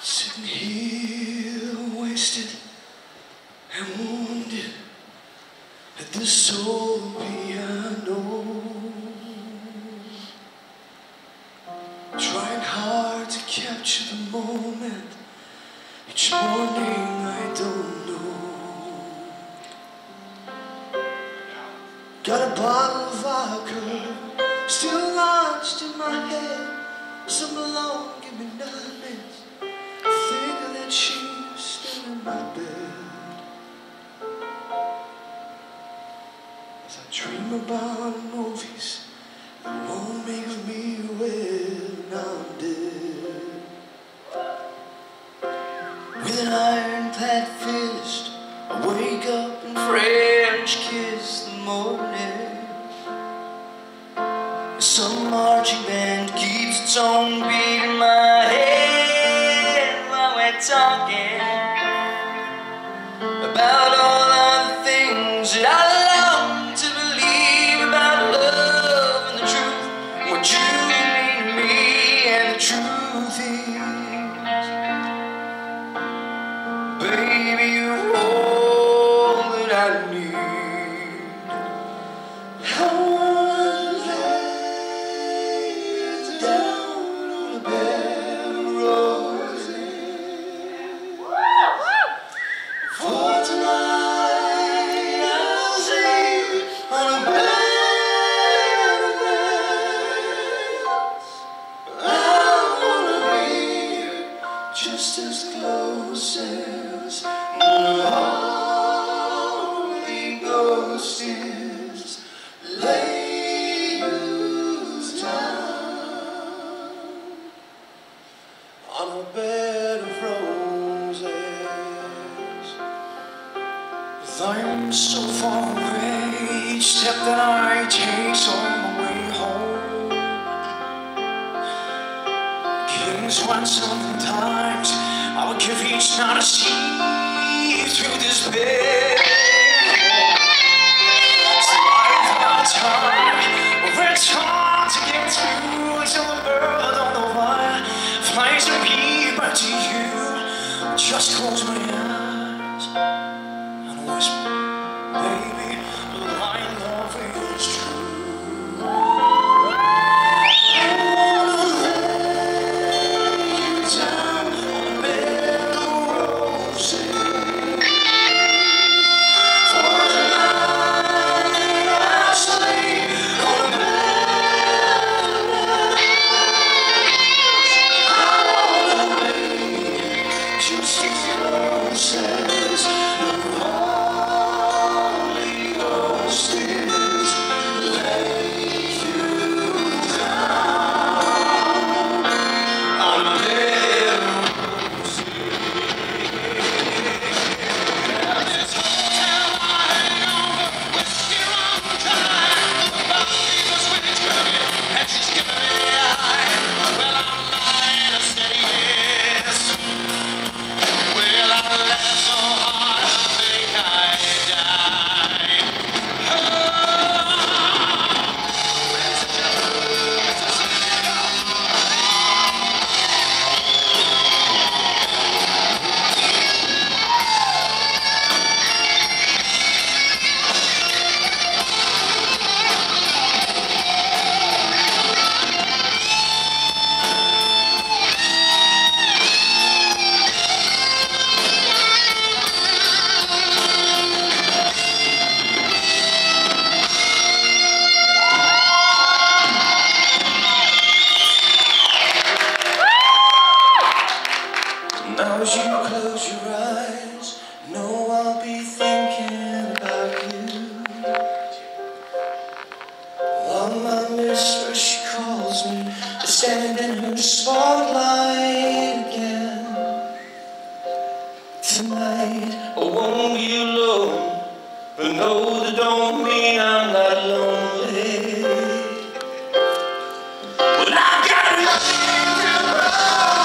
Sitting here wasted and wounded at the soul piano, trying hard to capture the moment. Each morning I don't know. Got a bottle of vodka still lodged in my head. Some alone give me nightmares. Thinking that she's still in my bed. As I dream about movies that won't make me when I'm dead. With an iron-clad fist, I wake up and French kiss the morning. Some marching band keeps its own beat in my head while we're talking about all of the things that I long to believe about love and the truth, what you mean to me. And the truth is, baby, you're all that I need. I wanna lay you down on a bed of roses. For tonight I'll sleep on a bed of roses. I wanna be just as close as the Holy Ghost is. Lay you down on a bed of roses. I'm so far away, each step that I take's on my way home. Kings want sometimes I would give each night to see through this bed. It's the life of our time, where it's hard to get through until the world on the wire flies to me, but to you, just close my eyes and whisper, baby, my love is true. I wanna lay you down on a bed of roses. For tonight I'll sleep on a bed of roses. I wanna be just as close as the Holy Ghost is. Lay you down on a bed of roses. Now as you close your eyes, know I'll be thinking about you. While my mistress, she calls me to stand in her spotlight again. Tonight I won't be alone, but no, that don't mean I'm not lonely. But I've got nothing to prove.